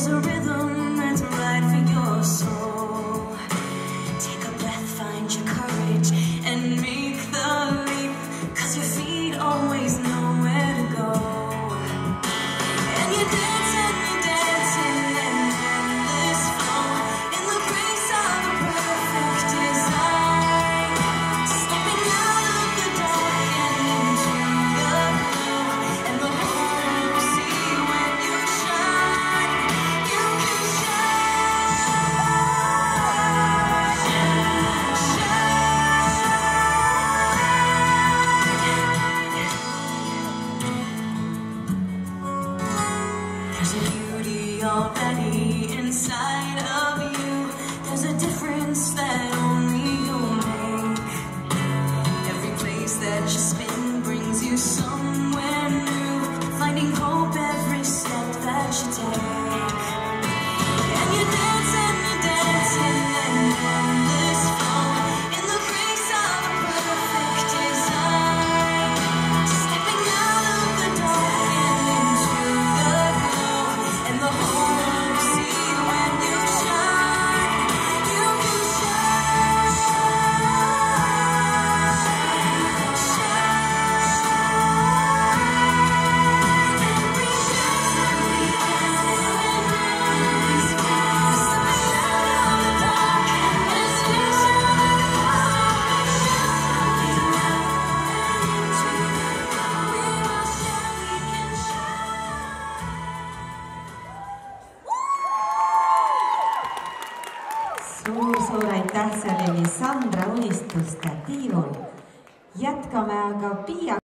There's a rhythm that's right for your soul. Take a breath, find your courage, and make the leap, 'cause your feet always know where to go. And you dance and you dance in an endless flow, in the grace of a perfect design. Stepping out of the dark and into the glow, and the whole world will see when you shine. You can shine, There's a beauty already inside of you. There's a difference that only you'll make. Every place that you spin brings you somewhere new, finding hope every step that you take. And you dance in an endless flow, in the grace of a perfect design. Stepping out of the dark and into the glow, and the whole world will see when you shine. You can shine, every chance that we have is stepping out of the dark and into the Suur aitäh, see oli Sandra Unistuste Tiivul. Jätkame aga Piia